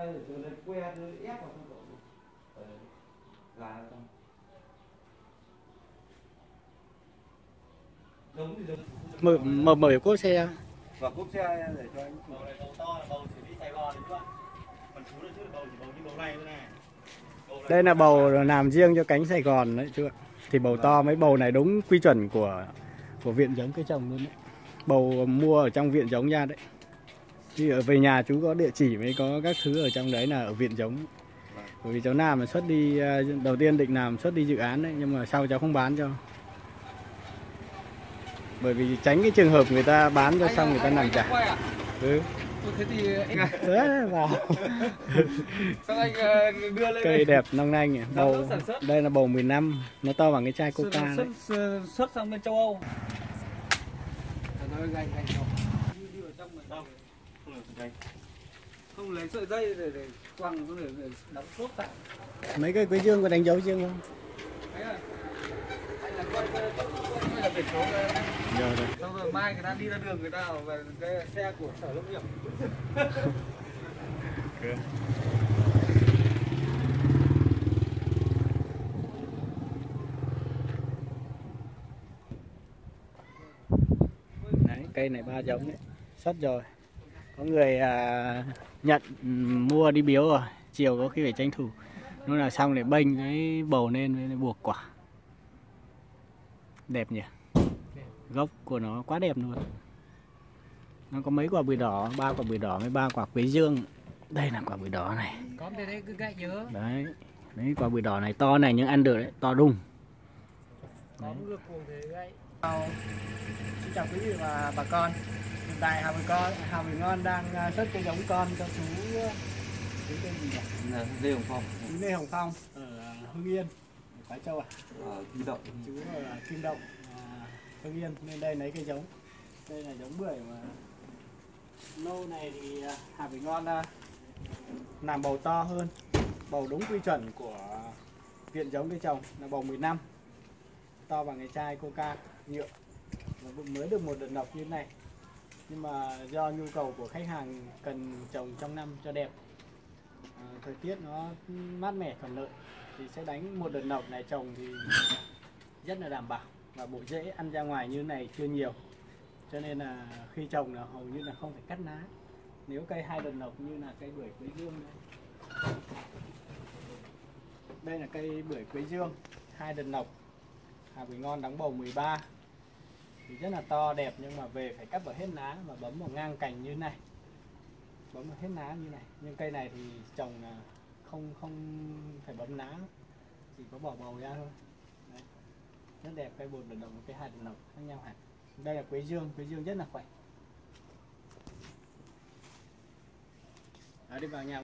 đây để từ đây que rồi ép vào trong cậu gà trong giống thì giống mở cốp xe và cốp xe để cho anh. Bầu này bầu to là bầu chỉ đi Sài Gòn đấy các bạn. Còn chú này chứ bầu chỉ bầu như bầu này thôi này. đây là bầu làm riêng cho cánh Sài Gòn đấy chú ạ. Thì bầu to, mấy bầu này đúng quy chuẩn của viện giống cây trồng luôn đấy. Bầu mua ở trong viện giống ra đấy. Chứ ở về nhà chú có địa chỉ mới có các thứ ở trong đấy là ở viện giống. Bởi vì cháu làm mà xuất đi, đầu tiên định làm xuất đi dự án đấy, nhưng mà sau cháu không bán cho. Bởi vì tránh cái trường hợp người ta bán cho xong người ta làm giả. Ừ. Thế thì anh Đấy, vào. sao anh đưa lên Cây đẹp long lanh. Bầu đây là bầu 15, nó to bằng cái chai Coca đấy. xuất sang bên châu Âu. Không lấy sợi dây để quăng nó để đóng cốp tại. Mấy cây quế dương có đánh dấu riêng không? Anh là quay là biển số đây. Rồi. Xong rồi mai người ta đi ra đường người ta về cái xe của Sở Nông nghiệp. Đấy, cây này 3 giống đấy, xuất rồi. Có người nhận mua đi biếu rồi, chiều có khi phải tranh thủ. Nó là xong để bênh cái bầu lên với buộc quả. Đẹp nhỉ? Gốc của nó quá đẹp luôn. Nó có mấy quả bưởi đỏ, 3 quả bưởi đỏ với 3 quả quế dương. Đây là quả bưởi đỏ này. Có đây đấy cứ gãy nhớ. Đấy. Đấy, quả bưởi đỏ này to này nhưng ăn được đấy, to đùng. Có ngược cuồng thế gãy. Xin chào quý vị và bà con. Hiện tại Hà Bưởi Ngon đang xuất cây giống con cho chú cái tên gì nhỉ? Lê Hồng Phong. Chú Lê Hồng Phong ở Hưng Yên, Khói Châu à? Kim Động. Chú ở Kim Động, Hưng Yên, nên đây lấy cây giống. Đây là giống bưởi mà nâu này thì Hà Bưởi Ngon làm bầu to hơn, bầu đúng quy chuẩn của viện giống cây trồng là bầu 15, to bằng cái chai Coca nhựa. Mới được một đợt nọc như thế này, nhưng mà do nhu cầu của khách hàng cần trồng trong năm cho đẹp, thời tiết nó mát mẻ thuận lợi thì sẽ đánh một đợt nọc này trồng thì rất là đảm bảo, và bộ rễ ăn ra ngoài như thế này chưa nhiều, cho nên là khi trồng là hầu như là không phải cắt lá. Nếu cây 2 đợt nọc như là cây bưởi quế dương đây. Đây là cây bưởi quế dương 2 đợt nọc, Hà Bưởi Ngon đóng bầu 13 thì rất là to đẹp, nhưng mà về phải cắt vào hết lá và bấm vào ngang cành như này, bấm vào hết lá như này. Nhưng cây này thì trồng là không phải bấm lá, chỉ có bỏ bầu ra thôi. Đấy. Rất đẹp, cây 1 đợt nọc và cây 2 đợt nọc khác nhau hẳn. Đây là quế dương rất là khỏe. Đó, đi vào nhà.